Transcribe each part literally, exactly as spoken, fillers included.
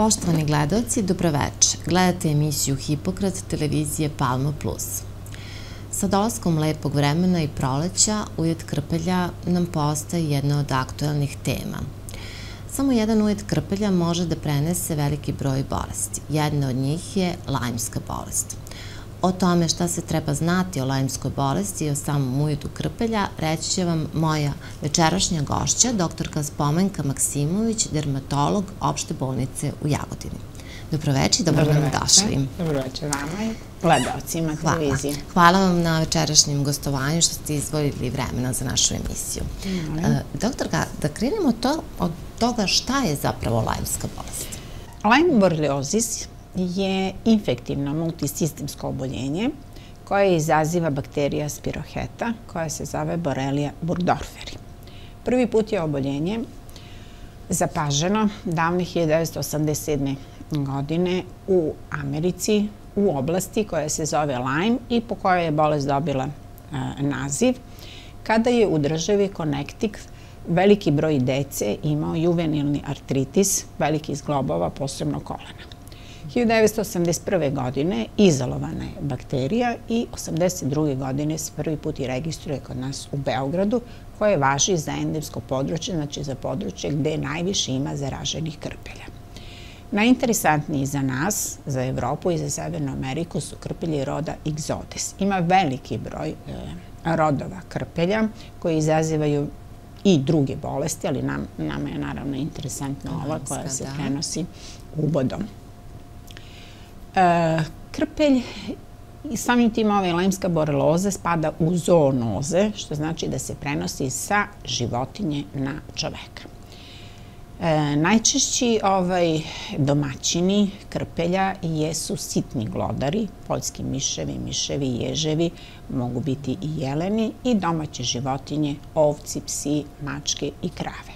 Poštovani gledalci, dobroveče. Gledate emisiju Hipokrat televizije Palma plus. Sa dolaskom lepog vremena i proleća, ujed krpelja nam postaje jedna od aktuelnih tema. Samo jedan ujed krpelja može da prenese veliki broj bolesti. Jedna od njih je lajmska bolest. O tome šta se treba znati o lajmskoj bolesti i o samom ujedu krpelja reći će vam moja večerašnja gošća, doktorka Spomenka Maksimović, dermatolog Opšte bolnice u Jagodini. Dobroveče i dobro nam došli. Dobroveče vama i gledalcima televizije. Hvala vam na večerašnjem gostovanju što ste izdvojili vremena za našu emisiju. Doktorka, da krenemo od toga šta je zapravo lajmska bolest? Lyme boreliozis je infektivno multisistemsko oboljenje koje izaziva bakterija spiroheta koja se zove Borrelia burgdorferi. Prvi put je oboljenje zapaženo davne hiljadu devetsto osamdeset sedme. godine u Americi u oblasti koja se zove Lyme i po kojoj je bolest dobila naziv, kada je u državi Connecticut veliki broj dece imao juvenilni artritis, veliki zglobova, posebno kolena. hiljadu devetsto osamdeset prve. godine izolovana je bakterija i osamdeset druge. godine se prvi put i registruje kod nas u Beogradu, koje važi za endemsko područje, znači za područje gde najviše ima zaraženih krpelja. Najinteresantniji za nas, za Evropu i za Severnu Ameriku su krpelji roda Ixodes. Ima veliki broj rodova krpelja koji izazivaju i druge bolesti, ali nama je naravno interesantna ova koja se prenosi ubodom. Krpelj i samim tim ova lajmska boreloza spada u zoonoze, što znači da se prenosi sa životinje na čoveka. Najčešći domaćini krpelja jesu sitni glodari, poljski miševi, miševi, ježevi, mogu biti i jeleni i domaće životinje, ovci, psi, mačke i krave.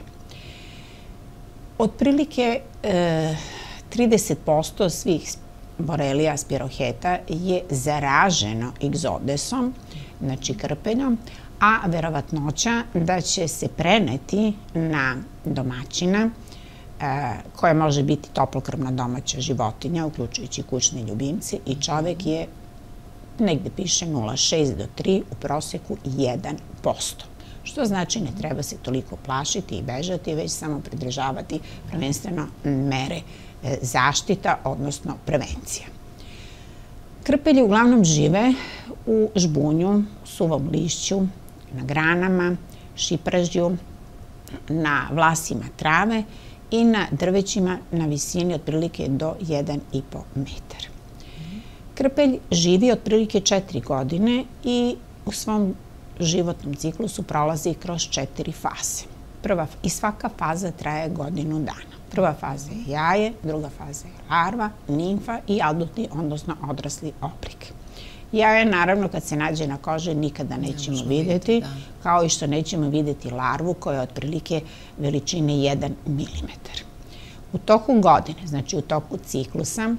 Otprilike trideset posto svih Borrelia spiroheta je zaraženo Ixodesom, znači krpeljom, a verovatnoća da će se preneti na domaćina, koja može biti toplokrvna domaća životinja, uključujući kućne ljubimce, i čovek je, negde piše nula zarez šest do tri, u proseku jedan posto. Što znači ne treba se toliko plašiti i bežati, već samo pridržavati prvenstveno mere zaštita, odnosno prevencija. Krpelji uglavnom žive u žbunju, suvom lišću, na granama, šipražju, na vlasima trave i na drvećima na visini otprilike do jedan i po metar. Krpelj živi otprilike četiri godine i u svom životnom ciklusu prolazi kroz četiri faze. I svaka faza traje godinu dana. Prva faza je jaje, druga faza je larva, nimfa i adultni, odnosno odrasli oblik. Jaje, naravno, kad se nađe na koži, nikada nećemo vidjeti, kao i što nećemo vidjeti larvu koja je otprilike veličine jedan milimetar. U toku godine, znači u toku ciklusa,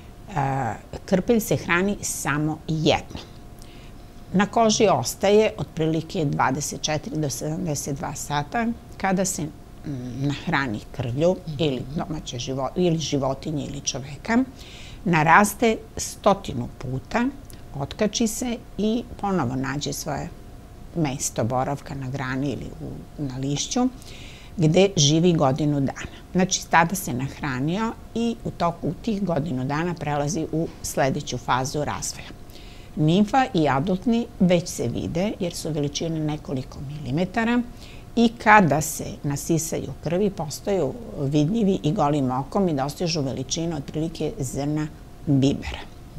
krpelj se hrani samo jednom. Na koži ostaje otprilike dvadeset četiri do sedamdeset dva sata kada se nahrani krvlju ili životinje ili čoveka, naraste stotinu puta, otkači se i ponovo nađe svoje mesto boravka na grani ili na lišću, gde živi godinu dana. Znači, tada se nahranio i u toku tih godinu dana prelazi u sledeću fazu razvoja. Nimfa i adultni već se vide jer su veličine nekoliko milimetara i kada se nasisaju krvi postaju vidljivi i golim okom i dostižu veličinu otprilike zrna bibera.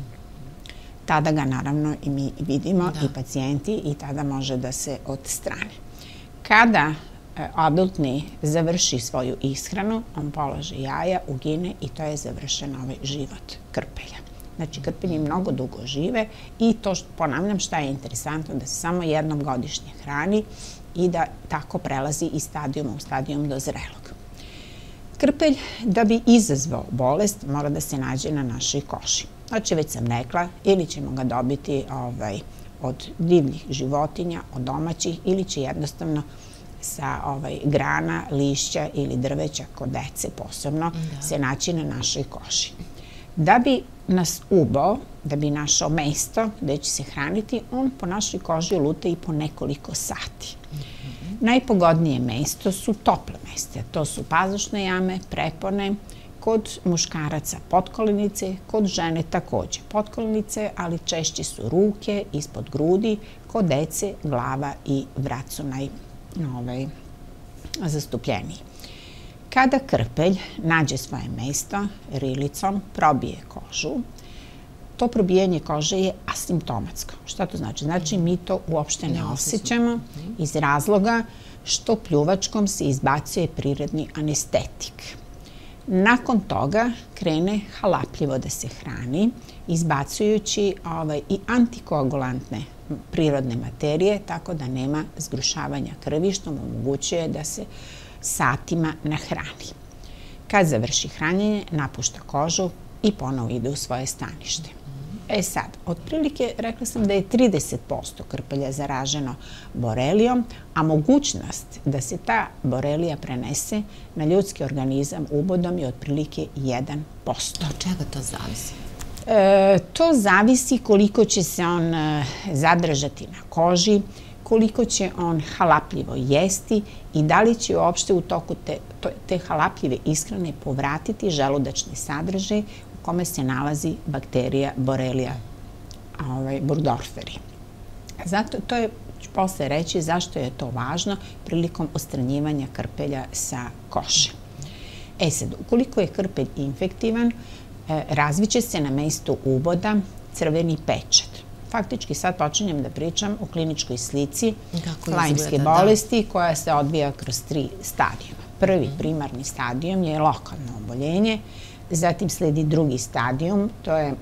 Tada ga naravno i mi vidimo i pacijenti i tada može da se odstrani. Kada adultni završi svoju ishranu, on položi jaja, ugine i to je završen ovaj život krpelja. Znači, krpelji mnogo dugo žive i to, ponavljam, šta je interesantno, da se samo jednom godišnje hrani i da tako prelazi iz stadijuma u stadijum do zrelog. Krpelj, da bi izazvao bolest, mora da se nađe na našoj koži. Znači, već sam rekla, ili ćemo ga dobiti od divljih životinja, od domaćih, ili će jednostavno sa ovaj, grana, lišća ili drveća kod dece posebno se naći na našoj koži. Da bi nas ubao, da bi našao mesto gde će se hraniti, on po našoj koži luta i po nekoliko sati. Najpogodnije mesto su tople mesta. To su pazušne jame, prepone, kod muškaraca potkolenice, kod žene takođe potkolenice, ali češće su ruke, ispod grudi, kod dece glava i vrat su najzastupljeniji. Kada krpelj nađe svoje mesto, rilicom probije kožu, to probijanje kože je asimptomatsko. Šta to znači? Znači mi to uopšte ne osjećamo iz razloga što pljuvačkom se izbacuje prirodni anestetik. Nakon toga krene halapljivo da se hrani, izbacujući i antikoagulantne prirodne materije, tako da nema zgrušavanja krvi, što mu omogućuje da se satima nahrani. Kad završi hranjenje, napušta kožu i ponovo ide u svoje stanište. E sad, otprilike rekla sam da je trideset posto krpelja zaraženo borelijom, a mogućnost da se ta borelija prenese na ljudski organizam ubodom je otprilike jedan posto. Od čega to zavisi? To zavisi koliko će se on zadržati na koži, koliko će on halapljivo jesti i da li će uopšte u toku te halapljive ishrane povratiti želudačni sadržaj u kome se nalazi bakterija Borrelia burgdorferi. Zato to je, ću posle reći, zašto je to važno prilikom odstranjivanja krpelja sa kože. E sad, ukoliko je krpelj infektivan, razviće se na mestu uboda crveni pečat. Faktički sad počinjem da pričam o kliničkoj slici Lymeske bolesti koja se odvija kroz tri stadijuma. Prvi primarni stadijum je lokalno oboljenje, zatim sledi drugi stadijum, to je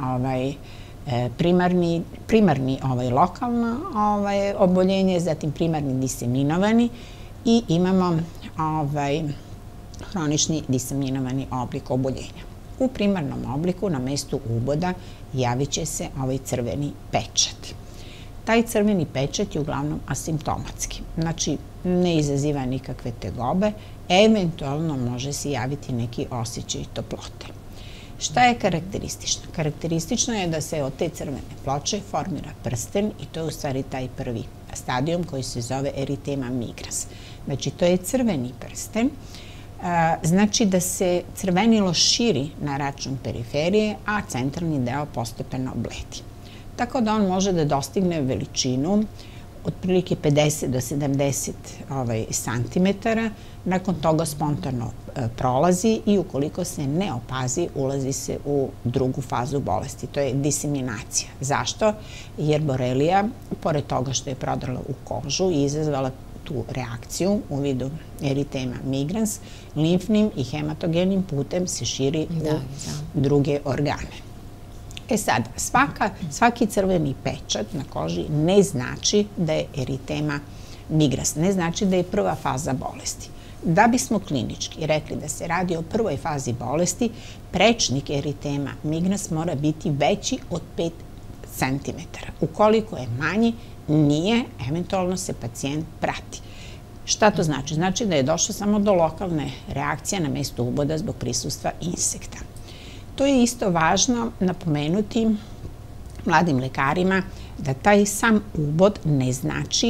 primarni lokalno oboljenje, zatim primarni diseminovani i imamo hronični diseminovani oblik oboljenja. U primarnom obliku na mestu uboda javit će se ovaj crveni pečat. Taj crveni pečat je uglavnom asimptomatski, znači ne izaziva nikakve tegobe, eventualno može se javiti neki osjećaj toplote. Šta je karakteristično? Karakteristično je da se od te crvene ploče formira prsten i to je u stvari taj prvi stadijum koji se zove eritema migrans. Znači to je crveni prsten, znači da se crvenilo širi na račun periferije, a centralni deo postepeno bledi. Tako da on može da dostigne veličinu otprilike pedeset do sedamdeset santimetara, nakon toga spontano prolazi i ukoliko se ne opazi, ulazi se u drugu fazu bolesti, to je diseminacija. Zašto? Jer borelija, pored toga što je prodrala u kožu i izazvala tu reakciju u vidu eritema migrans, limfnim i hematogenim putem se širi u druge organe. E sad, svaki crveni pečat na koži ne znači da je eritema migrans, ne znači da je prva faza bolesti. Da bismo klinički rekli da se radi o prvoj fazi bolesti, prečnik eritema migrans mora biti veći od pet centimetara. Ukoliko je manji, nije, eventualno se pacijent prati. Šta to znači? Znači da je došlo samo do lokalne reakcije na mestu uboda zbog prisustva insekta. To je isto važno napomenuti mladim lekarima da taj sam ubod ne znači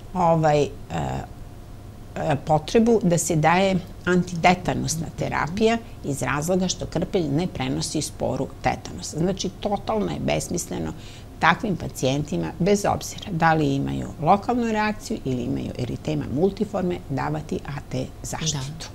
potrebu da se daje antitetanusna terapija iz razloga što krpelj ne prenosi sporu tetanusa. Znači, totalno je besmisleno takvim pacijentima, bez obzira da li imaju lokalnu reakciju ili imaju eritema multiforme, davati A T zaštitu.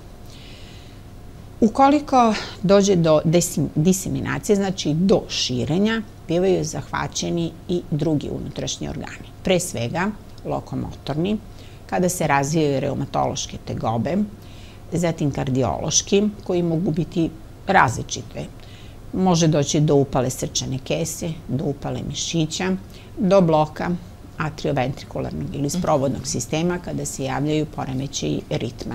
Ukoliko dođe do diseminacije, znači do širenja, bivaju zahvaćeni i drugi unutrašnji organi. Pre svega, lokomotorni, kada se razvijaju reumatološke tegobe, zatim kardiološki, koji mogu biti različite. Može doći do upale srčane kese, do upale mišića, do bloka atrioventrikularnog ili sprovodnog sistema kada se javljaju poremećaji ritma.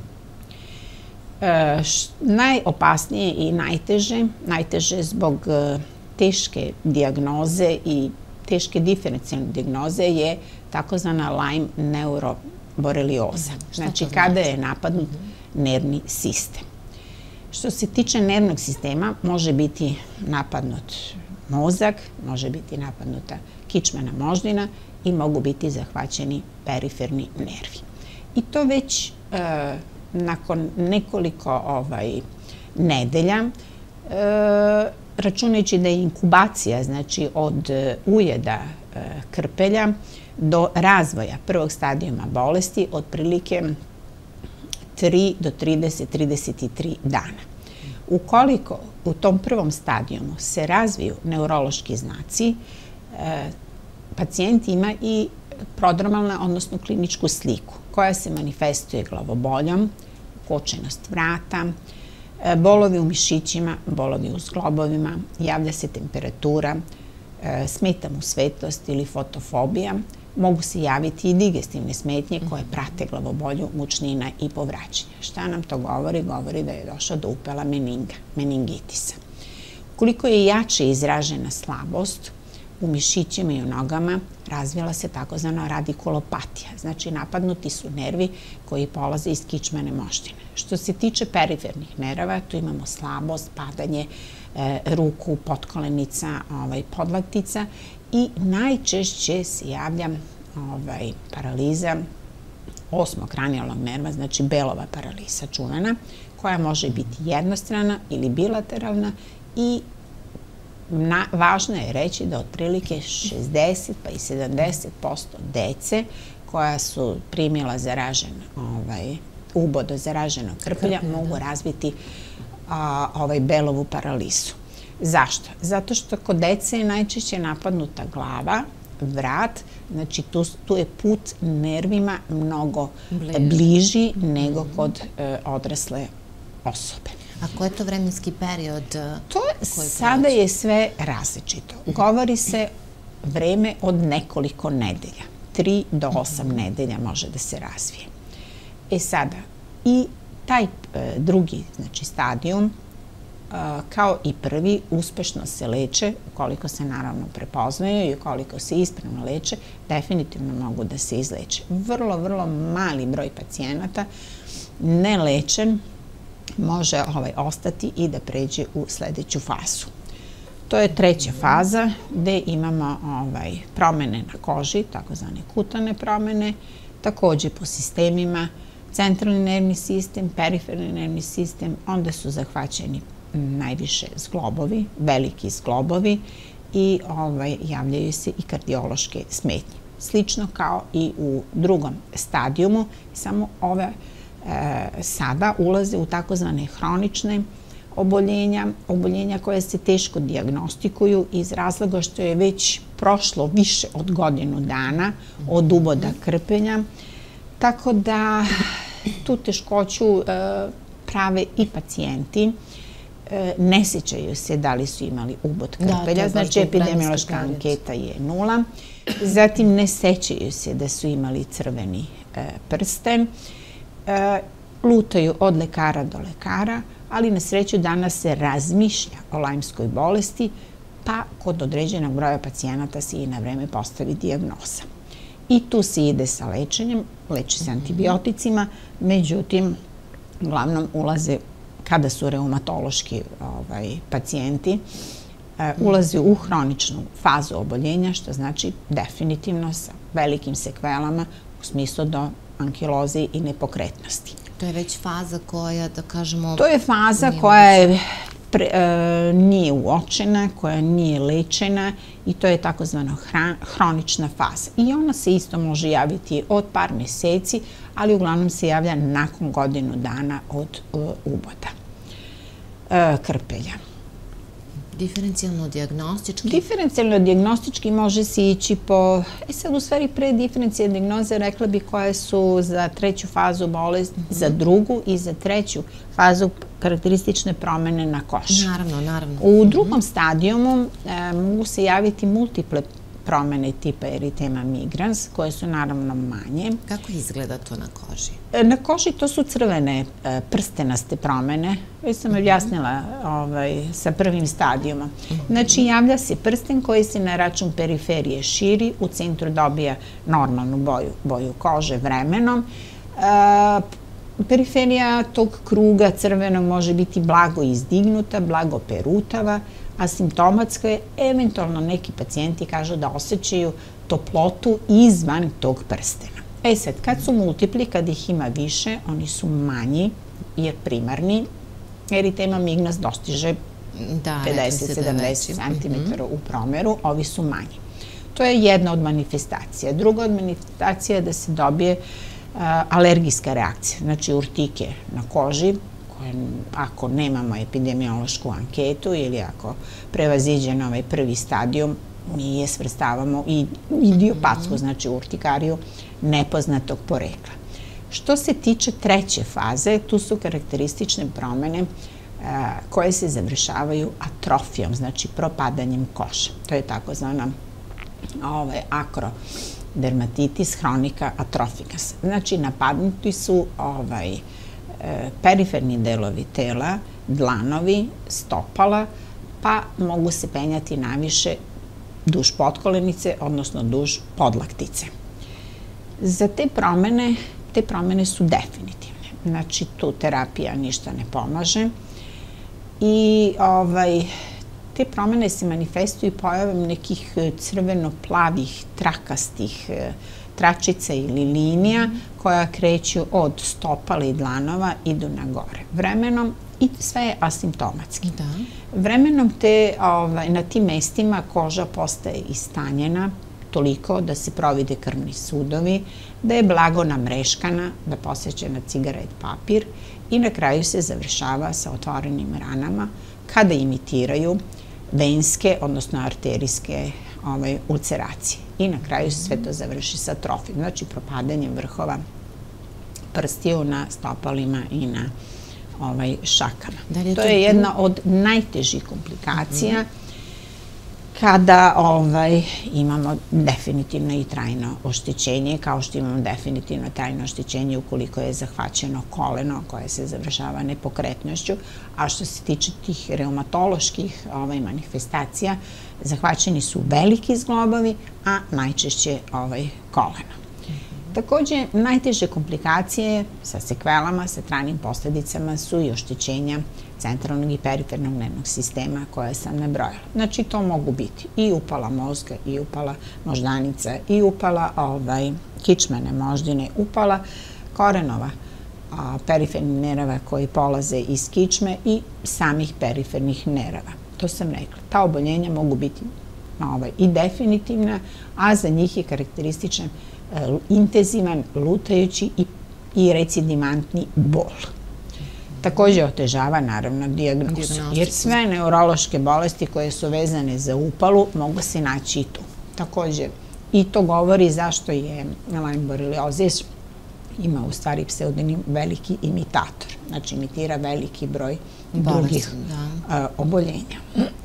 Najopasnije i najteže, najteže zbog teške dijagnoze i teške diferencijalne dijagnoze je takozvana Lyme borelioza. Znači, kada je napadnut nervni sistem. Što se tiče nervnog sistema, može biti napadnut mozak, može biti napadnuta kičmena moždina i mogu biti zahvaćeni periferni nervi. I to već nakon nekoliko nedelja, računajući da je inkubacija, znači od ujeda krpelja do razvoja prvog stadijuma bolesti, otprilike tri do trideset do trideset tri dana. Ukoliko u tom prvom stadijumu se razviju neurološki znaci, pacijent ima i prodromalna, odnosno kliničku sliku, koja se manifestuje glavoboljom, kočenost vrata, bolovi u mišićima, bolovi u zglobovima, javlja se temperatura, smeta mu svetlost ili fotofobija. Mogu se javiti i digestivne smetnje koje prate glavobolju, mučnina i povraćanja. Šta nam to govori? Govori da je došlo do upela meninga, meningitisa. Koliko je jače izražena slabost, u mišićima i u nogama razvila se takozvana radikulopatija. Znači, napadnuti su nervi koji polaze iz kičmene moždine. Što se tiče perifernih nerava, tu imamo slabost, padanje ruku, potkolenica, podlaktica i najčešće se javlja paraliza osmokranijalnog nerva, znači belova paraliza čuvena, koja može biti jednostrana ili bilateralna i važno je reći da otprilike šezdeset pa i sedamdeset posto dece koja su primila ubod od zaraženog krpelja mogu razviti belovu paralizu. Zašto? Zato što kod dece je najčešće napadnuta glava, vrat, znači tu je put nervima mnogo bliži nego kod odrasle osobe. A koji je to vremenski period? Sada je sve različito. Govori se vreme od nekoliko nedelja. Tri do osam nedelja može da se razvije. E sada, i taj drugi stadijum, kao i prvi, uspešno se leče, ukoliko se naravno prepoznaju i ukoliko se ispravno leče, definitivno mogu da se izleče. Vrlo, vrlo mali broj pacijenata nelečen može ostati i da pređe u sledeću fazu. To je treća faza gde imamo promene na koži, takozvane kutane promene, takođe po sistemima, centralni nervni sistem, periferni nervni sistem, onda su zahvaćeni najviše zglobovi, veliki zglobovi i javljaju se i kardiološke smetnje. Slično kao i u drugom stadijumu, samo ove sada ulaze u takozvane hronične oboljenja, oboljenja koje se teško dijagnostikuju iz razloga što je već prošlo više od godinu dana od uboda krpelja, tako da tu teškoću prave i pacijenti. Ne sećaju se da li su imali ubod krpelja, znači epidemiološka anketa je nula. Zatim ne sećaju se da su imali crveni prsten. Lutaju od lekara do lekara, ali na sreću danas se razmišlja o Lajmskoj bolesti, pa kod određenog broja pacijenata se i na vreme postavi dijagnoza. I tu se ide sa lečenjem, leči se antibioticima, međutim, uglavnom ulaze, kada su reumatološki pacijenti, ulaze u hroničnu fazu oboljenja, što znači definitivno sa velikim sekvelama u smislu do ankiloze i nepokretnosti. To je već faza koja, da kažemo... To je faza koja nije uočena, koja nije lečena i to je takozvana hronična faza. I ona se isto može javiti od par meseci, ali uglavnom se javlja nakon godinu dana od uboda krpelja. Diferencijalno-dijagnostički? Diferencijalno-dijagnostički može se ići po... E sad, u stvari, pre diferencijalne dijagnoze rekla bih koje su za treću fazu bolesti, za drugu i za treću fazu karakteristične promene na koži. Naravno, naravno. U drugom stadijumu mogu se javiti multiple promene tipa eritema migrans, koje su naravno manje. Kako izgleda to na koži? Na koži to su crvene prstenaste promene. Već sam objasnila sa prvim stadijuma. Znači, javlja se prsten koji se na račun periferije širi, u centru dobija normalnu boju kože vremenom. Periferija tog kruga crvenog može biti blago izdignuta, blago perutava, asimptomatska je, eventualno neki pacijenti kažu da osjećaju toplotu izvan tog prstena. E sad, kad su multipli, kad ih ima više, oni su manji, jer primarni eritema migrans dostiže pedeset do sedamdeset centimetara u promeru, ovi su manji. To je jedna od manifestacija. Druga od manifestacija je da se dobije alergijska reakcija, znači urtike na koži, koje ako nemamo epidemiološku anketu ili ako prevaziđe na ovaj prvi stadijum, mi je svrstavamo i idiopatsku, znači urtikariju nepoznatog porekla. Što se tiče treće faze, tu su karakteristične promene koje se završavaju atrofijom, znači propadanjem kože. To je takozvana akrodermatitis hronika atrofikas. Znači, napadnuti su periferni delovi tela, dlanovi, stopala, pa mogu se penjati najviše duž potkolenice, odnosno duž podlaktice. Za te promene, te promene su definitivne. Znači, tu terapija ništa ne pomaže i te promene se manifestuju pojavom nekih crveno-plavih, trakastih tračica ili linija koja kreću od stopala i dlanova, idu na gore. Vremenom, i sve je asimptomatski. Vremenom na tim mestima koža postaje istanjena toliko da se provide krvni sudovi, da je blago namreškana, da posjeća na cigaret papir i na kraju se završava sa otvorenim ranama kada imitiraju venske, odnosno arterijske ulceracije. I na kraju se sve to završi sa atrofijom, znači propadanjem vrhova prstiju na stopalima i na šakama. To je jedna od najtežih komplikacija kada imamo definitivno i trajno oštećenje, kao što imamo definitivno trajno oštećenje ukoliko je zahvaćeno koleno koje se završava nepokretnošću, a što se tiče tih reumatoloških manifestacija, zahvaćeni su veliki zglobovi, a najčešće koleno. Takođe, najteže komplikacije sa sekvelama, sa trajnim posledicama su i oštećenja centralnog i perifernog nervnog sistema koje sam nabrojala. Znači, to mogu biti i upala mozga, i upala moždanica, i upala kičmene moždine, upala korenova perifernih nerava koji polaze iz kičme i samih perifernih nerava. To sam rekla. Ta oboljenja mogu biti i definitivna, a za njih je karakterističan intenzivan, lutajući i recidivantni bol. Takođe otežava, naravno, dijagnozu, jer sve neurološke bolesti koje su vezane za upalu mogu se naći i tu. Takođe, i to govori zašto je Lyme borreliozis ima u stvari pseudonim veliki imitator. Znači, imitira veliki broj drugih oboljenja.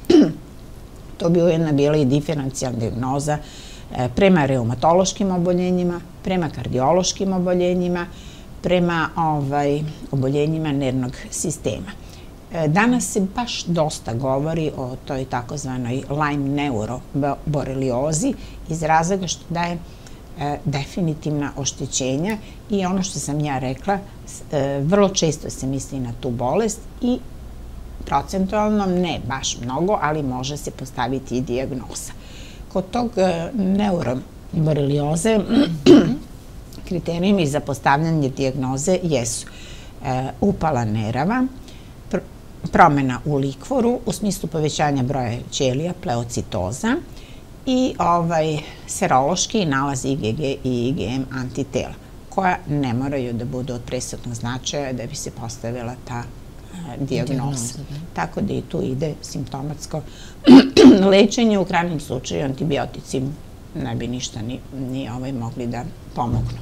To bi ujedno bila i diferencijalna dijagnoza prema reumatološkim oboljenjima, prema kardiološkim oboljenjima, prema oboljenjima nervnog sistema. Danas se baš dosta govori o toj takozvanoj Lyme neuroboreliozi iz razloga što daje definitivna oštećenja i ono što sam ja rekla, vrlo često se misli na tu bolest i procentualno ne baš mnogo, ali može se postaviti i dijagnoza. Kod tog neuroborelioze kriterijumi za postavljanje dijagnoze jesu upala nerava, promena u likvoru u smislu povećanja broja ćelija, pleocitoza i serološki nalaz I G G i I G M antitela, koja ne moraju da budu od presudnog značaja da bi se postavila ta dijagnoza. Tako da i tu ide simptomatsko lečenje, u krajnjem slučaju antibiotici ne bi ništa ni mogli da pomognu.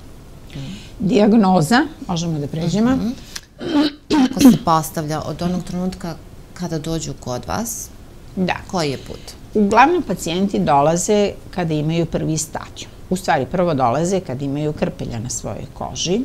Dijagnoza, možemo da pređemo. Kako se postavlja od onog trenutka kada dođu kod vas, koji je put? Uglavnom pacijenti dolaze kada imaju prvi stadijum. U stvari, prvo dolaze kada imaju krpelja na svojoj koži.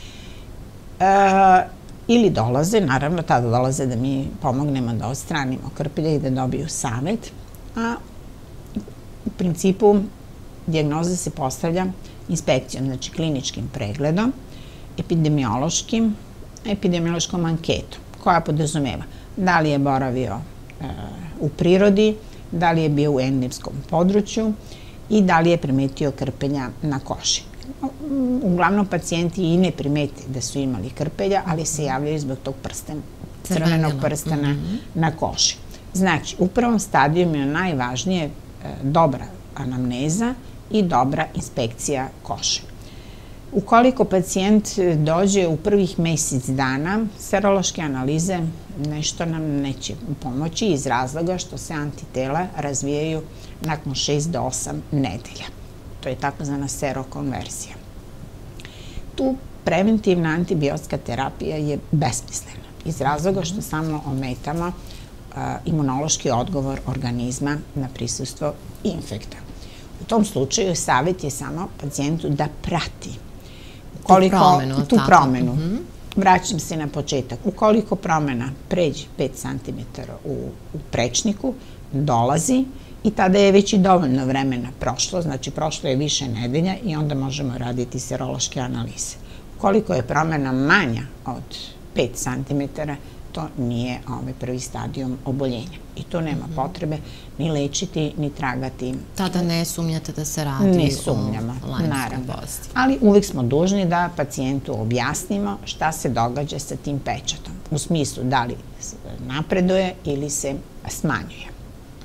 Ili dolaze, naravno, tada dolaze da mi pomognemo da odstranimo krpelje i da dobiju savet. A u principu dijagnoza se postavlja inspekcijom, znači kliničkim pregledom, epidemiološkim, epidemiološkom anketom, koja podrazumeva da li je boravio u prirodi, da li je bio u endemskom području i da li je primetio krpelja na koži. Uglavnom, pacijenti i ne primete da su imali krpelja, ali se javljaju zbog tog prstena, crvenog prstena na koži. Znači, u prvom stadiju je najvažnije dobra anamneza i dobra inspekcija kože. Ukoliko pacijent dođe u prvih mesec dana, serološke analize nešto nam neće pomoći iz razloga što se antitela razvijaju nakon šest do osam nedelja. To je takozvana serokonverzija. Tu preventivna antibiotska terapija je besmislena iz razloga što samo ometamo imunološki odgovor organizma na prisustvo infekta. U tom slučaju savjet je samo pacijentu da prati tu promenu. Vraćam se na početak. Ukoliko promena pređe pet centimetara u prečniku, dolazi i tada je već i dovoljno vremena prošlo, znači prošlo je više nedelja i onda možemo raditi serološke analize. Ukoliko je promena manja od pet centimetara, to nije prvi stadijum oboljenja. I tu nema potrebe ni lečiti, ni tragati. Tada ne sumnjate da se radi o Lymeskoj bolesti. Ali uvijek smo dužni da pacijentu objasnimo šta se događa sa tim pečatom. U smislu da li napreduje ili se smanjuje.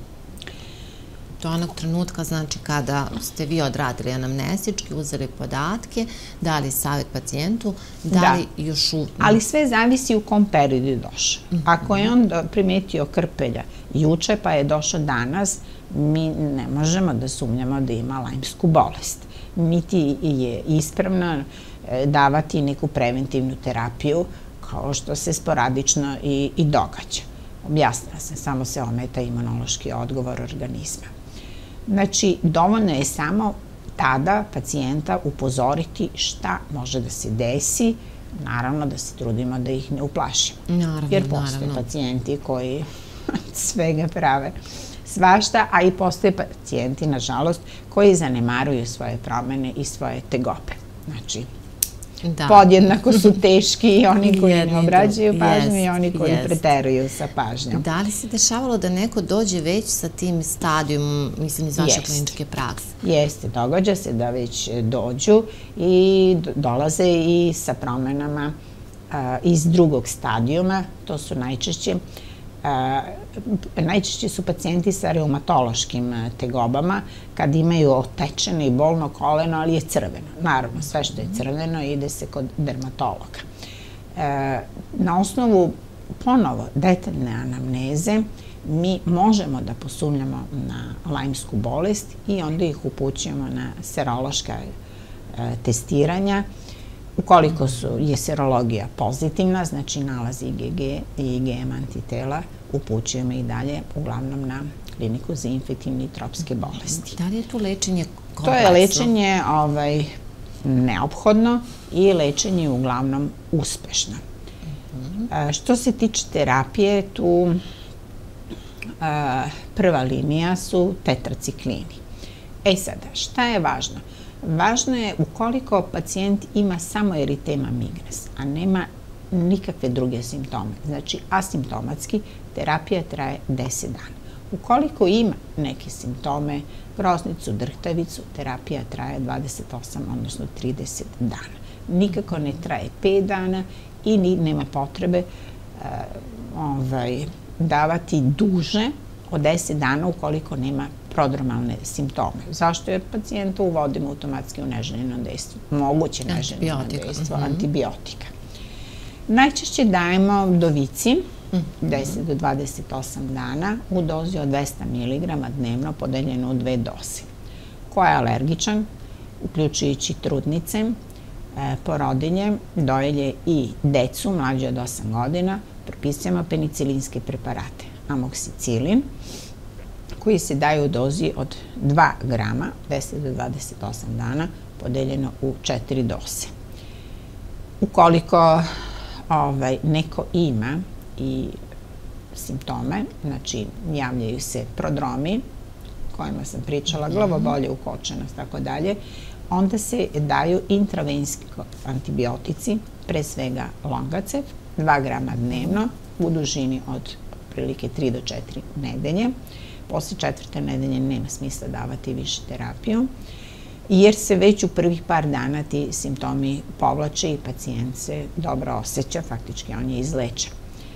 Do onog trenutka, znači, kada ste vi odradili anamnestički, uzeli podatke, dali savjet pacijentu, da li još uvijek... Ali sve zavisi u kom periodu je došao. Ako je on primetio krpelja juče pa je došao danas, mi ne možemo da sumnjamo da ima Lymesku bolest. Niti je ispravno davati neku preventivnu terapiju kao što se sporadično i događa. Objasnila sam, samo se ometa imunološki odgovor organizma. Znači, dovoljno je samo tada pacijenta upozoriti šta može da se desi, naravno da se trudimo da ih ne uplašimo. Jer postoje pacijenti koji svega prave svašta, a i postoje pacijenti, nažalost, koji zanemaruju svoje promene i svoje tegobe. Znači, podjednako su teški i oni koji ne obrađuju pažnju i oni koji preteruju sa pažnjom. Da li se dešavalo da neko dođe već sa tim stadijom, mislim, iz vaše kliničke prakse? Jeste, događa se da već dođu i dolaze i sa promenama iz drugog stadijuma. To su najčešće Najčešće su pacijenti sa reumatološkim tegobama kad imaju otečeno i bolno koleno, ali je crveno. Naravno, sve što je crveno ide se kod dermatologa. Na osnovu ponovo detaljne anamneze mi možemo da posumnjamo na Lymesku bolest i onda ih upućujemo na serološka testiranja. Ukoliko je serologija pozitivna, znači nalaz I G G i I G M antitela, upućujemo ih dalje uglavnom na kliniku za infektivne i tropske bolesti. Da li je tu lečenje kompleksno? To je lečenje neophodno i lečenje uglavnom uspešno. Što se tiče terapije, tu prva linija su tetraciklini. E sada, šta je važno? Važno je ukoliko pacijent ima samo eritema migres, a nema nikakve druge simptome. Znači, asimptomatski terapija traje deset dana. Ukoliko ima neke simptome, groznicu, drhtavicu, terapija traje dvadeset osam, odnosno trideset dana. Nikako ne traje pet dana i nema potrebe davati duže od deset dana ukoliko nema prodromalne simptome. Zašto? Jer pacijentu uvodimo automatski u neželjeno dejstvo, moguće neželjeno dejstvo antibiotika. Najčešće dajemo dovicin, deset do dvadeset osam dana, u dozi od dvesta miligrama dnevno podeljeno u dve doze. Ko je alergičan, uključujući trudnice, porodilje, dojilje i decu mlađe od osam godina, propisujemo penicilinske preparate. Amoksicilin, koji se daju u dozi od dva grama, deset do dvadeset osam dana, podeljeno u četiri doze. Ukoliko ovaj, neko ima i simptome, znači javljaju se prodromi, kojima sam pričala, glavobolje, ukočenost, tako dalje, onda se daju intravenski antibiotici, pre svega Longacev, dva grama dnevno, u dužini od prilike tri do četiri nedelje. Posle četvrte nedelje nema smisla davati više terapiju, jer se već u prvih par dana ti simptomi povlače i pacijent se dobro osjeća, faktički on je izlečen.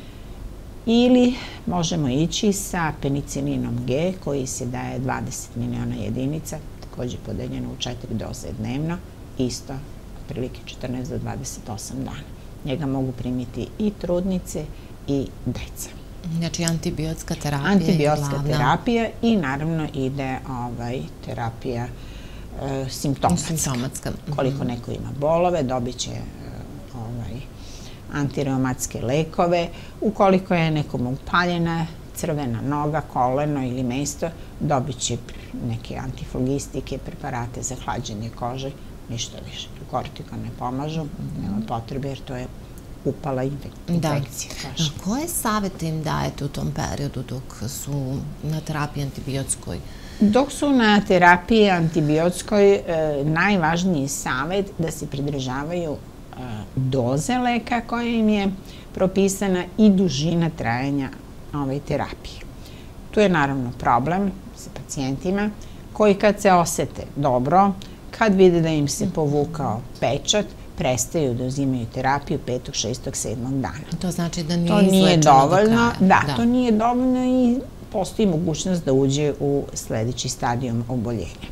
Ili možemo ići sa penicilinom G, koji se daje dvadeset miliona jedinica, takođe podeljeno u četiri doze dnevno, isto prilike četrnaest do dvadeset osam dana. Njega mogu primiti i trudnice i deca. Znači antibiotska terapija je Antibiotska glavna. terapija i naravno ide ovaj, terapija e, simptomatska. Simptomatska. Koliko neko ima bolove, dobit će e, ovaj, antireumatske lekove. Ukoliko je nekom upaljena crvena noga, koleno ili mesto, dobit će neke antiflogistike, preparate za hlađenje kože, ništa više. Kortikon ne pomažu, nema potrebe jer to je upala infekcija. Koje savete im dajete u tom periodu dok su na terapiji antibiotskoj? Dok su na terapiji antibiotskoj, najvažniji savet da se pridržavaju doze leka koja im je propisana i dužina trajanja ove terapije. Tu je naravno problem sa pacijentima koji kad se osete dobro, kad vide da im se povukao pečat, prestaju da uzimaju terapiju petog, šestog, sedmog dana. To znači da nije To nije izlečeno do dovoljno. kraja. Da, to nije dovoljno i postoji mogućnost da uđe u sledeći stadijum oboljenja.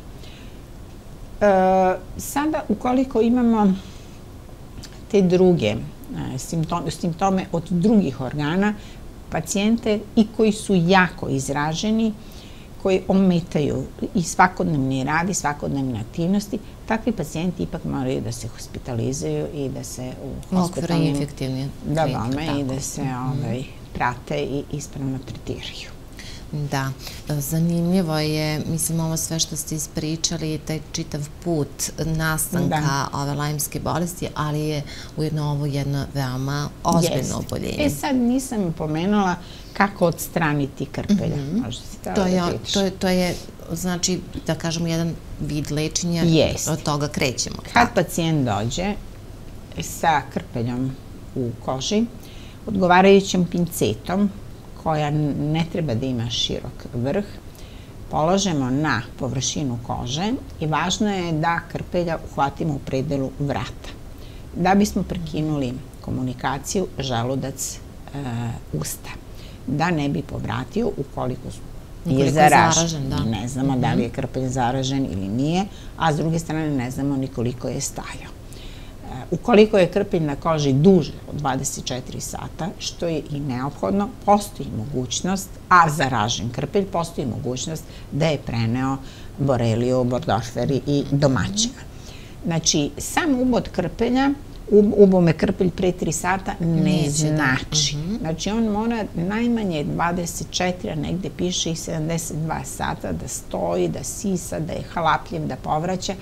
Sada, ukoliko imamo te druge simptome od drugih organa, pacijente i koji su jako izraženi, koji ometaju i svakodnevni rad i svakodnevne aktivnosti, takvi pacijenti ipak moraju da se hospitalizuju i da se u hospitalnim... infektivni Da, vome, i da se prate i ispravno tretiraju. Da, zanimljivo je, mislim, ovo sve što ste ispričali, taj čitav put nastanka ove lajmske bolesti, ali je ujedno ovo jedno veoma ozbiljno oboljenje. E sad nisam pomenula kako odstraniti krpelja. Možda si htjela da pričaš. To je, znači, da kažemo, jedan vid lečenja, od toga krećemo. Kad pacijent dođe sa krpeljom u koži, odgovarajućom pincetom, koja ne treba da ima širok vrh, polažemo na površinu kože i važno je da krpelja uhvatimo u predelu vrata. Da bismo prekinuli komunikaciju želudac-usta. Da ne bi povratio ukoliko je zaražen. Ne znamo da li je krpelj zaražen ili nije, a s druge strane ne znamo ni koliko je stajao. Ukoliko je krpelj na koži duže od dvadeset četiri sata, što je i neophodno, postoji mogućnost, a zaražen krpelj, postoji mogućnost da je preneo boreliju, bordoferi i domaćina. Znači, sam ubod krpelja, ubo me krpelj pre tri sata, ne znači. Znači, on mora najmanje dvadeset četiri, a negde piše i sedamdeset dva sata da stoji, da sisa, da je hlapljiv, da povraća,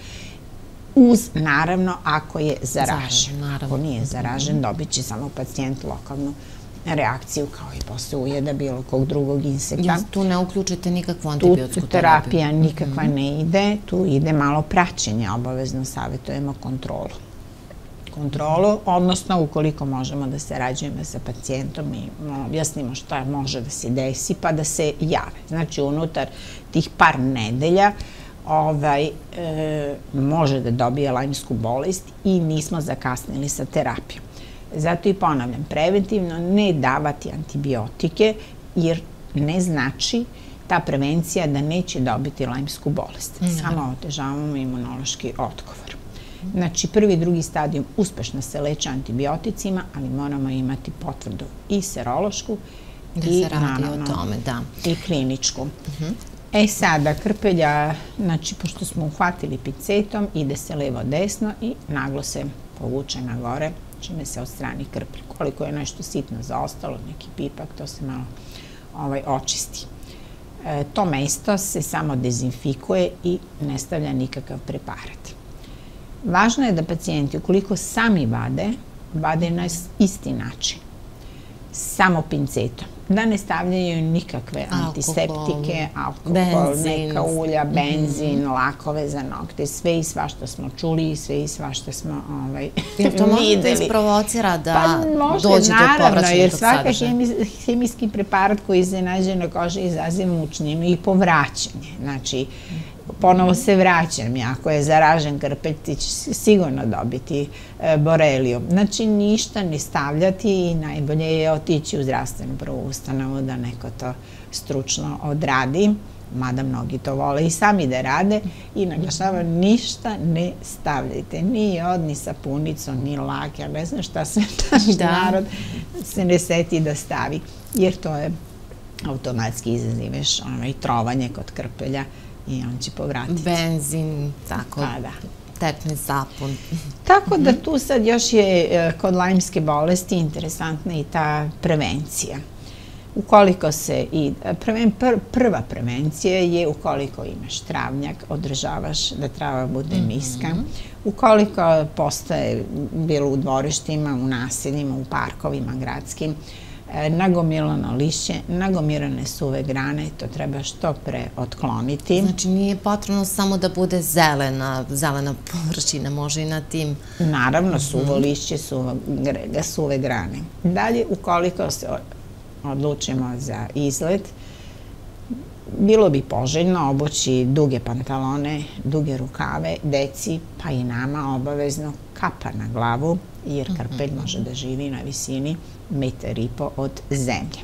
uz, naravno, ako je zaražen. Ako nije zaražen, dobit će samo pacijent lokalnu reakciju, kao i posle ujeda bilo kog drugog insekta. Tu ne uključite nikakvu antibiotsku terapiju? Tu terapija nikakva ne ide, tu ide malo praćenje, obavezno savjetujemo kontrolu. Kontrolu, odnosno ukoliko možemo da se rađujemo sa pacijentom i objasnimo šta može da se desi, pa da se jave. Znači, unutar tih par nedelja može da dobije lajmsku bolest i nismo zakasnili sa terapijom. Zato i ponavljam, preventivno ne davati antibiotike, jer ne znači ta prevencija da neće dobiti lajmsku bolest. Samo otežavamo imunološki odgovor. Znači, prvi i drugi stadijum uspešno se leče antibioticima, ali moramo imati potvrdu i serološku i, naravno, i kliničku. E sada, krpelja, znači, pošto smo uhvatili pincetom, ide se levo-desno i naglo se povuče na gore, čime se odstrani krpelj. Koliko je nešto sitno zaostalo, neki pipak, to se malo očisti. To mesto se samo dezinfikuje i ne stavlja nikakav preparat. Važno je da pacijenti, ukoliko sami vade, vade na isti način. Samo pincetom. Da ne stavljaju nikakve antiseptike, alkohol, neka ulja, benzin, lakove za nokte. Sve i svašta smo čuli i sve i svašta smo videli. Jer to može da isprovocira da dođe do povraćanja tog sadržaja? Jer svaki hemijski preparat koji se nađe na koži izaziva mučninu i povraćanje. Znači, ponovo se vraćam. Ako je zaražen krpelj, ti će sigurno dobiti borelijum. Znači, ništa ne stavljati i najbolje je otići u zdravstvenu prvu ustanovu da neko to stručno odradi. Mada mnogi to vole i sami da rade. I naglašavam, ništa ne stavljajte. Ni jod, ni sapunicu, ni lak. Ja ne znam šta sve naš narod se ne seti da stavi. Jer to je automatski izaziveš i trovanje kod krpelja. I on će povratiti. Benzin, tako, tepni sapun. Tako da tu sad još je kod lajmske bolesti interesantna i ta prevencija. Ukoliko se i... Prva prevencija je ukoliko imaš travnjak, održavaš da trava bude niska. Ukoliko postaje bilo u dvorištima, u naseljima, u parkovima gradskim, nagomilano lišće, nagomilane suve grane, to treba što pre otkloniti. Znači nije potrebno samo da bude zelena, zelena površina, može i na tim... Naravno, suvo lišće, suve grane. Dalje, ukoliko se odlučimo za izlet, bilo bi poželjno obući duge pantalone, duge rukave, deci, pa i nama obavezno kapa na glavu, jer krpelj može da živi na visini metar i po od zemlje.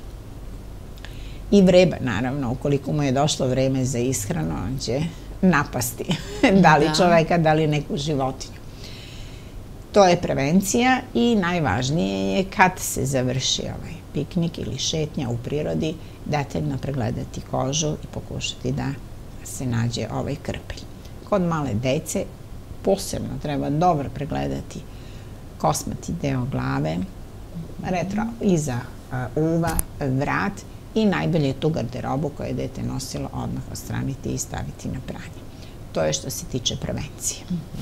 I vreba, naravno, ukoliko mu je došlo vreme za ishranu, on će napasti da li čoveka, da li neku životinju. To je prevencija i najvažnije je kad se završi ovaj piknik ili šetnja u prirodi, detaljno pregledati kožu i pokušati da se nađe ovaj krpelj. Kod male dece posebno treba dobro pregledati kosmati deo glave, retro iza uva, vrat i najbolje je tu garderobu koju je dete nosilo odmah odstraniti i staviti na pranje. To je što se tiče prevencije.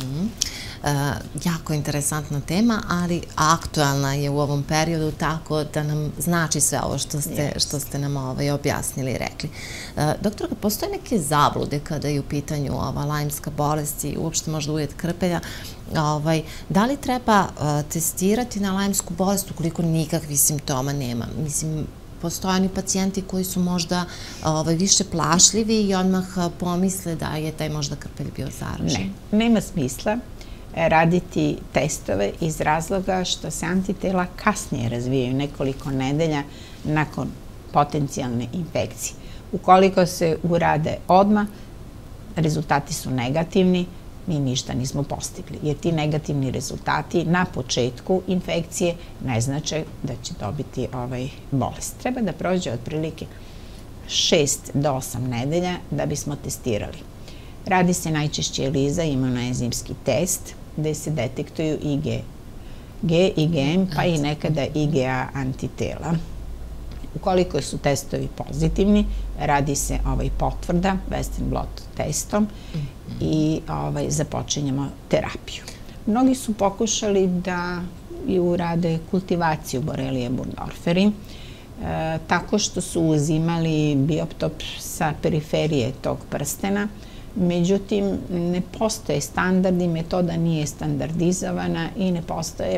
Jako interesantna tema, ali aktualna je u ovom periodu, tako da nam znači sve ovo što ste nam objasnili i rekli. Doktorka, postoje neke zablude kada je u pitanju ova lajmska bolest i uopšte možda ujed krpelja. Da li treba testirati na lajmsku bolest ukoliko nikakvih simptoma nema? Mislim, postoje oni pacijenti koji su možda više plašljivi i odmah pomisle da je taj možda krpelj bio zaražen. Ne, nema smisla raditi testove iz razloga što se antitela kasnije razvijaju nekoliko nedelja nakon potencijalne infekcije. Ukoliko se urade odmah, rezultati su negativni, mi ništa nismo postigli. Jer ti negativni rezultati na početku infekcije ne znače da će dobiti ovaj bolest. Treba da prođe otprilike šest do osam nedelja da bismo testirali. Radi se najčešće ELISA, imunoenzimski test, gde se detektuju I G, I G M, pa i nekada I G A antitela. Ukoliko su testovi pozitivni, radi se potvrda Western blot testom i započinjemo terapiju. Mnogi su pokušali da urade kultivaciju Borrelia burgdorferi tako što su uzimali bioptop sa periferije tog prstena. Međutim, ne postoje standardi, metoda nije standardizovana i ne postoje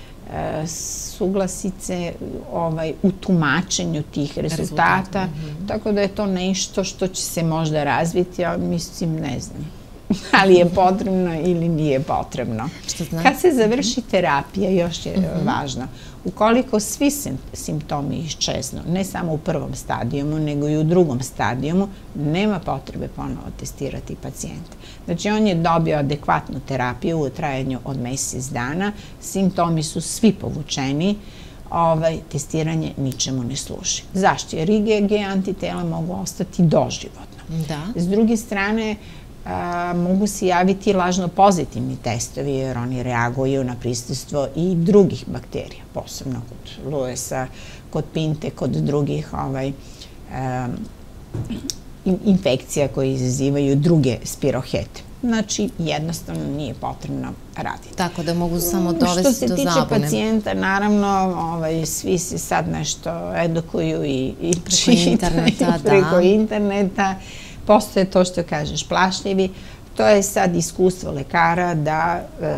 suglasice u tumačenju tih rezultata, tako da je to nešto što će se možda razviti, ja mislim, ne znam, ali je potrebno ili nije potrebno. Kad se završi terapija, još je važno, ukoliko svi simptomi iščeznu, ne samo u prvom stadijumu, nego i u drugom stadijumu, nema potrebe ponovo testirati pacijenta. Znači, on je dobio adekvatnu terapiju u trajanju od mesec dana, simptomi su svi povučeni, testiranje ničemu ne služi. Zašto? Jer I G antitela mogu ostati doživotno. S druge strane, mogu se javiti lažno pozitivni testovi jer oni reaguju na prisustvo i drugih bakterija, posebno kod Luesa, kod Pinte, kod drugih infekcija koje izazivaju druge spirohete. Znači, jednostavno nije potrebno raditi. Tako da mogu samo dovesti do zabune. Što se tiče pacijenta, naravno, svi se sad nešto edukuju i čitaju preko interneta. Postoje to što kažeš plašljivi. To je sad iskustvo lekara da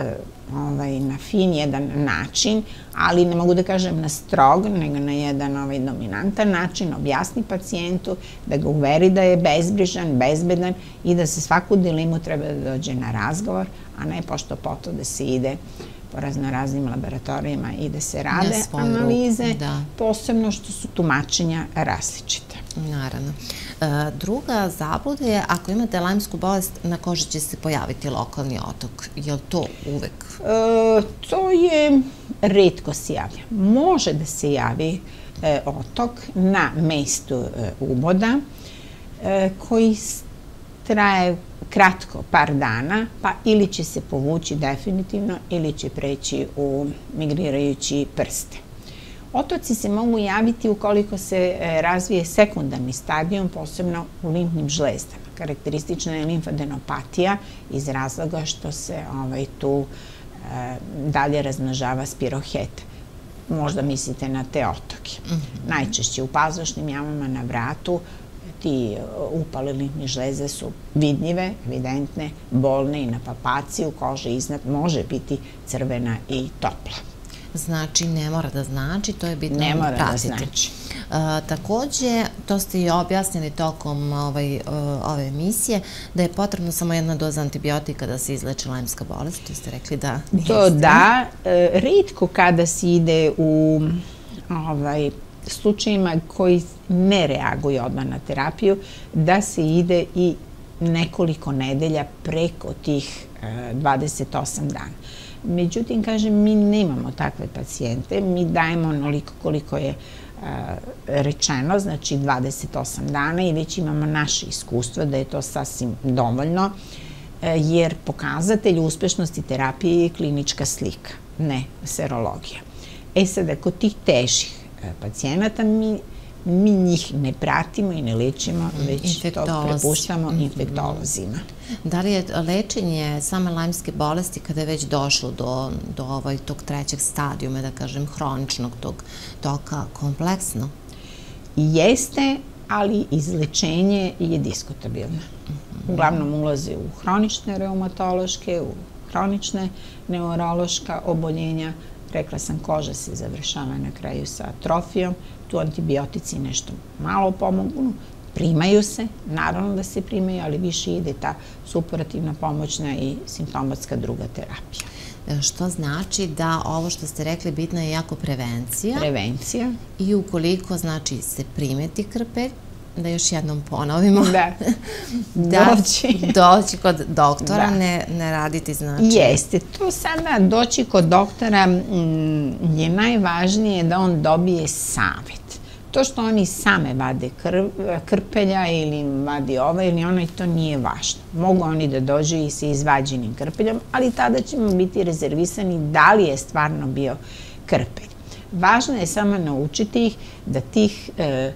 na fin jedan način, ali ne mogu da kažem na strog, nego na jedan dominantan način objasni pacijentu, da ga uveri da je bezbrižan, bezbedan i da se svaku dilemu treba da dođe na razgovor, a ne pošto poto da se ide po raznoraznim laboratorijama i da se rade analize, posebno što su tumačenja različite. Naravno. Druga zabluda je, ako imate lajmsku bolest, na koži će se pojaviti lokalni otok. Je li to uvek? To je retko se javlja. Može da se javi otok na mestu uboda koji traje kratko, par dana, pa ili će se povući definitivno ili će preći u migrirajući prste. Otoci se mogu javiti ukoliko se razvije sekundarni stadijum, posebno u limfnim žlezdama. Karakteristična je limfadenopatija iz razloga što se tu dalje razmnožava spiroheta. Možda mislite na te otoke. Najčešće u pazušnim jamama na vratu ti upale limfnih žlezde su vidljive, evidentne, bolne i na palpaciji u koži iznad može biti crvena i topla. Znači, ne mora da znači, to je bitno pratiti. Ne mora da znači. Takođe, to ste i objasnili tokom ove emisije, da je potrebno samo jedna doza antibiotika da se izleče lajmska bolest, to ste rekli da jeste. To da, retko kada se ide u slučajima koji ne reaguju odmah na terapiju, da se ide i nekoliko nedelja preko tih dvadeset osam dana. Međutim, kažem, mi nemamo takve pacijente, mi dajemo onoliko koliko je rečeno, znači dvadeset osam dana i već imamo naše iskustvo da je to sasvim dovoljno, jer pokazatelj uspešnosti terapije je klinička slika, ne serologija. E sada, kod tih težih pacijenata mi njih ne pratimo i ne lečimo, već to prepuštamo infektolozima. Da li je lečenje same lajmske bolesti kada je već došlo do tog trećeg stadijuma, da kažem, hroničnog tog toka, kompleksno? Jeste, ali izlečenje je diskutabilno. Uglavnom ulaze u hronične reumatološke, u hronične neurološka oboljenja. Rekla sam, koža se završava na kraju sa atrofijom, tu antibiotici nešto malo pomognu, primaju se, naravno da se primaju, ali više ide ta supurativna pomoćna i simptomatska druga terapija. Što znači da ovo što ste rekli bitna je jako prevencija. Prevencija. I ukoliko, znači, se primeti krpelj, da još jednom ponovimo. Da. Doći. Doći kod doktora, ne raditi, znači. Jeste. To sada doći kod doktora je najvažnije da on dobije savjet. To što oni same vade krpelja ili vadi ovaj ili onaj, to nije važno. Mogu oni da dođu i sa izvađenim krpeljom, ali tada ćemo biti rezervisani da li je stvarno bio krpelj. Važno je samo naučiti ih da tih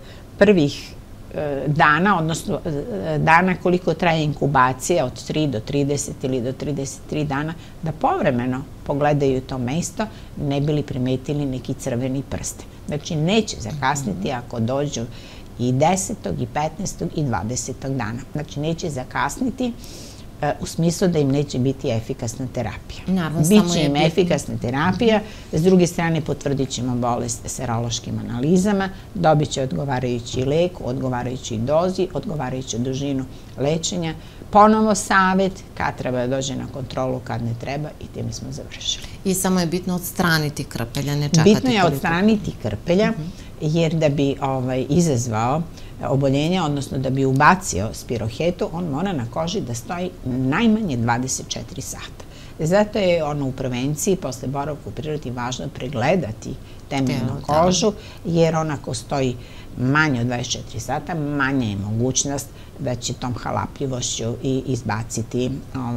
prvih dana, odnosno dana koliko traje inkubacija od tri do trideset ili do trideset tri dana, da povremeno pogledaju to mesto, ne bi li primetili neki crveni prste. Znači, neće zakasniti ako dođu i desetog, i petnaestog, i dvadesetog dana. Znači, neće zakasniti u smislu da im neće biti efikasna terapija. Biće im efikasna terapija, s druge strane potvrdit ćemo bolest serološkim analizama, dobit će odgovarajući lek, odgovarajući dozi, odgovarajuću dužinu lečenja, ponovo savjet kad treba da dođe na kontrolu, kad ne treba i time smo završili. I samo je bitno odstraniti krpelja, ne čekati toliko. Bitno je odstraniti krpelja, jer da bi izazvao oboljenja, odnosno da bi ubacio spirohetu, on mora na koži da stoji najmanje dvadeset četiri sata. Zato je ono u prevenciji, posle boravka u prirodi, važno pregledati temeljnu kožu, jer on ako stoji manje od dvadeset četiri sata, manja je mogućnost da će tom halapljivošću i izbaciti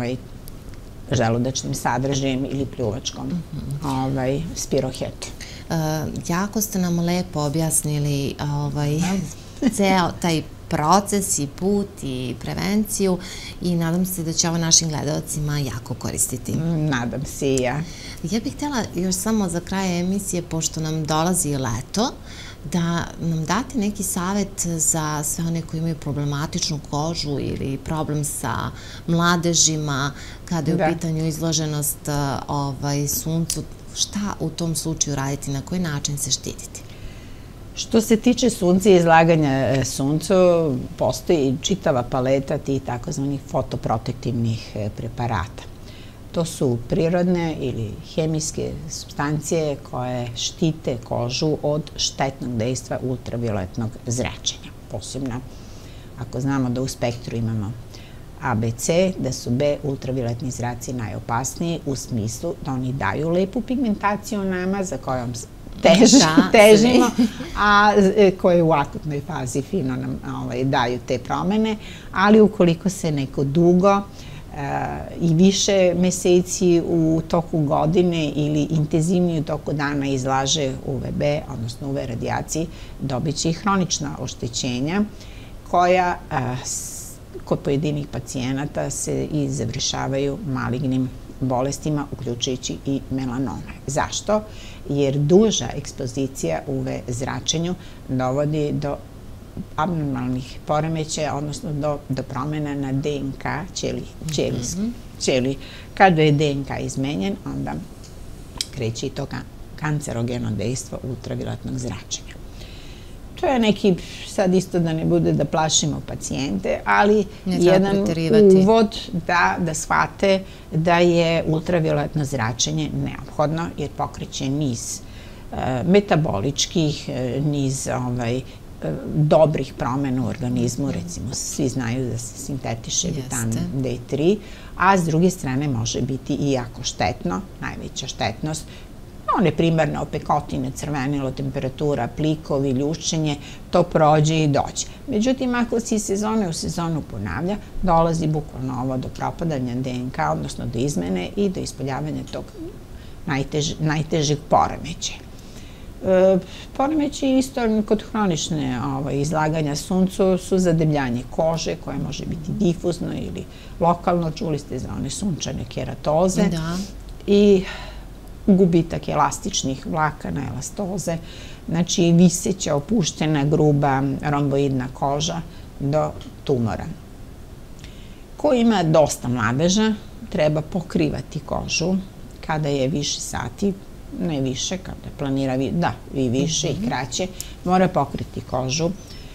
želudačnim sadržajem ili pljuvačkom spirohetu. Jako ste nam lepo objasnili ceo taj proces i put i prevenciju i nadam se da će ovo našim gledalcima jako koristiti. Nadam se i ja. Ja bih htjela još samo za kraj emisije, pošto nam dolazi leto, da nam date neki savjet za sve one koji imaju problematičnu kožu ili problem sa mladežima, kada je u pitanju izloženost suncu. Šta u tom slučaju raditi, na koji način se štititi? Što se tiče sunca i izlaganja suncu, postoji čitava paleta tih takozvanih fotoprotektivnih preparata. To su prirodne ili hemijske supstancije koje štite kožu od štetnog dejstva ultravioletnog zračenja. Posebno ako znamo da u spektru imamo A, B, C, da su B ultravioletni zraci najopasniji u smislu da oni daju lepu pigmentaciju nama za kojom težimo, a koje u akutnoj fazi fino nam daju te promene, ali ukoliko se neko dugo i više meseci u toku godine ili intenzivnije u toku dana izlaže U V B, odnosno U V radijaciji, dobit će i hronična oštećenja koja kod pojedinih pacijenata se i završavaju malignim bolestima, uključujući i melanome. Zašto? Jer duža ekspozicija U V zračenju dovodi do abnormalnih poremećaja, odnosno do promjena na D N K ćeliji. Kada je D N K izmenjen, onda kreće i to kancerogeno dejstvo ultravioletnog zračenja. To je neki, sad isto da ne bude da plašimo pacijente, ali jedan uvod da shvate da je ultravioletno zračenje neophodno jer pokreće niz metaboličkih, niz dobrih promjena u organizmu, recimo svi znaju da se sintetiše vitamin D tri, a s druge strane može biti i jako štetno, najveća štetnost, one primarne opekotine, crvenilo, temperatura, plikovi, ljušćenje, to prođe i dođe. Međutim, ako se iz sezone u sezonu ponavlja, dolazi bukvalno ovo do propadanja D N K, odnosno do izmene i do ispoljavanja tog najtežeg poremećaja. Poremećaji isto kod hronične izlaganja suncu su zadebljanje kože koje može biti difuzno ili lokalno, čuli ste za one sunčane keratoze i gubitak elastičnih vlakana, elastoze, znači viseća, opuštena, gruba, romboidna koža do tumora. Ko ima dosta mladeža, treba pokrivati kožu kada je više sati, ne više, kada planira, da, i više i kraće, mora pokriti kožu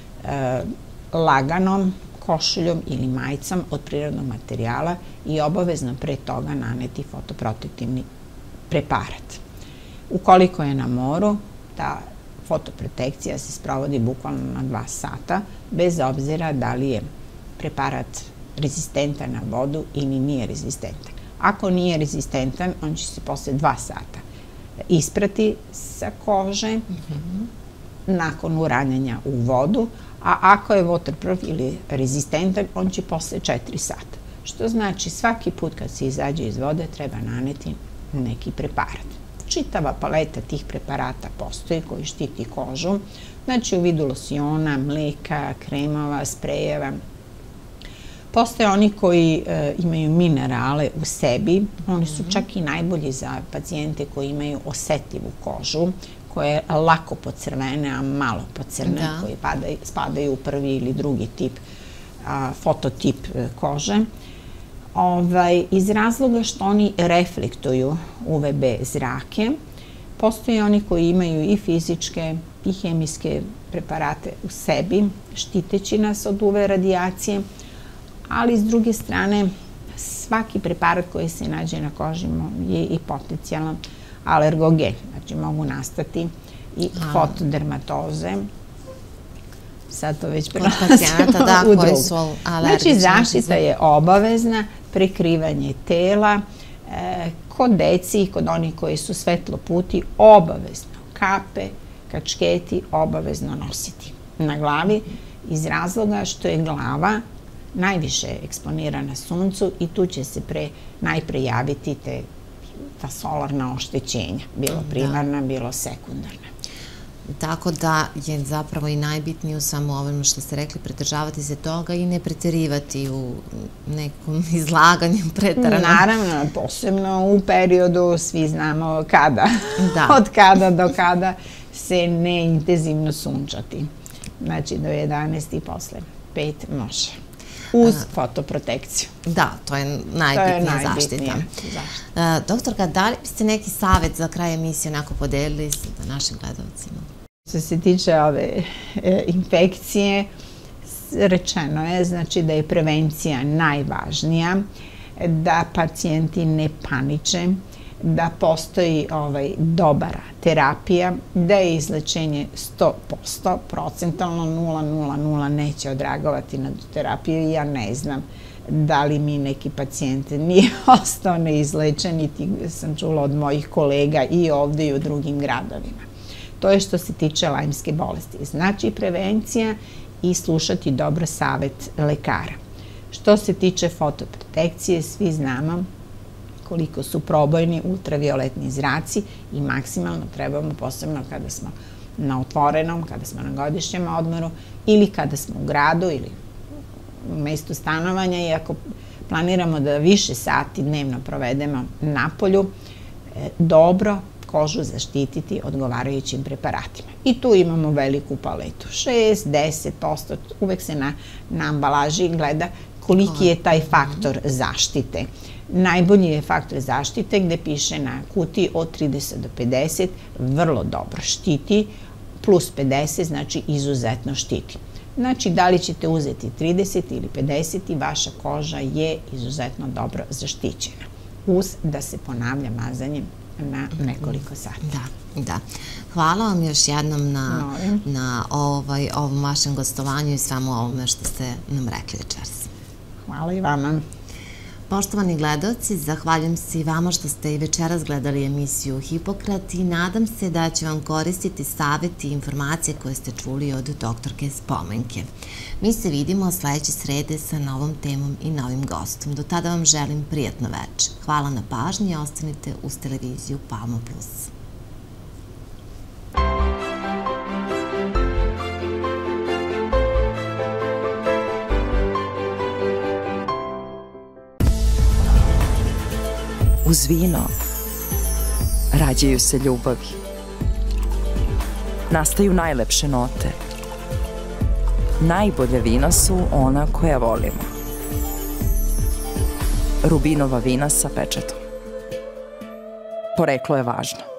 laganom košuljom ili majicom od prirodnog materijala i obavezno pre toga naneti fotoprotektivni preparat. Ukoliko je na moru, ta fotoprotekcija se sprovodi bukvalno na dva sata, bez obzira da li je preparat rezistentan na vodu ili nije rezistentan. Ako nije rezistentan, on će se posle dva sata isprati sa kože nakon uranjanja u vodu, a ako je waterproof ili rezistentan, on će posle četiri sata. Što znači svaki put kad se izađe iz vode treba naneti neki preparat. Čitava paleta tih preparata postoji koji štiti kožu, znači u vidu losiona, mleka, kremova, sprejeva. Postoje oni koji imaju minerale u sebi, oni su čak i najbolji za pacijente koji imaju osetljivu kožu, koja je lako pocrvene, a malo pocrne, koji spadaju u prvi ili drugi tip, fototip kože. Iz razloga što oni reflektuju U V B zrake, postoje oni koji imaju i fizičke i hemijske preparate u sebi, štiteći nas od U V radijacije, ali s druge strane svaki preparat koji se nađe na koži je i potencijalno alergogen, znači mogu nastati i fotodermatoze. Sad to već prenalazimo u drugu. Znači zaštita je obavezna, prekrivanje tela, kod deci i kod onih koji su svetloputi obavezno kape, kačketi obavezno nositi na glavi iz razloga što je glava najviše eksponirana suncu i tu će se najpre javiti ta solarna oštećenja, bilo primarna, bilo sekundarna. tako da je zapravo i najbitnije u samo ovome što ste rekli, pridržavati se toga i ne preterivati u nekom izlaganju preterano. Naravno, posebno u periodu, svi znamo kada, od kada do kada se ne intenzivno sunčati. Znači do jedanaest i posle pet može. Uz fotoprotekciju. Da, to je najbitnija zaštita. Doktorka, da li biste neki savjet za kraj emisije onako podelili sa našim gledalcima? Što se tiče ove infekcije, rečeno je znači da je prevencija najvažnija, da pacijenti ne paniče, da postoji dobra terapija, da je izlečenje sto posto, procentalno nula nula nula neće odreagovati na terapiju i ja ne znam da li mi neki pacijent nije ostao neizlečen, niti sam čula od mojih kolega i ovde i u drugim gradovima. To je što se tiče lajmske bolesti. Znači prevencija i slušati dobro savet lekara. Što se tiče fotoprotekcije, svi znamo koliko su probojni ultravioletni zraci i maksimalno trebamo, posebno kada smo na otvorenom, kada smo na godišnjem odmoru ili kada smo u gradu ili u mestu stanovanja i ako planiramo da više sati dnevno provedemo napolju, dobro kožu zaštititi odgovarajućim preparatima. I tu imamo veliku paletu. šest do deset posto, uvek se na ambalaži gleda koliki je taj faktor zaštite. Najbolji je faktor zaštite gde piše na kutiji od trideset do pedeset, vrlo dobro štiti, plus pedeset znači izuzetno štiti. Znači, da li ćete uzeti trideset ili pedeset i vaša koža je izuzetno dobro zaštićena. Uz da se ponavlja mazanjem na nekoliko sati. Da, da. Hvala vam još jednom na ovom vašem gostovanju i svemu ovome što ste nam rekli večeras. Hvala i vama. Poštovani gledalci, zahvaljujem se i vama što ste i večeras gledali emisiju Hipokrat i nadam se da će vam koristiti savjeti i informacije koje ste čuli od doktorke Spomenke. Mi se vidimo sledeće srede sa novom temom i novim gostom. Do tada vam želim prijatno večer. Hvala na pažnji i ostanite uz televiziju Palma plus. Uz vino rađaju se ljubavi. Nastaju najlepše note. Najbolja vina su ona koja volimo. Rubinova vina sa pečatom. Poreklo je važno.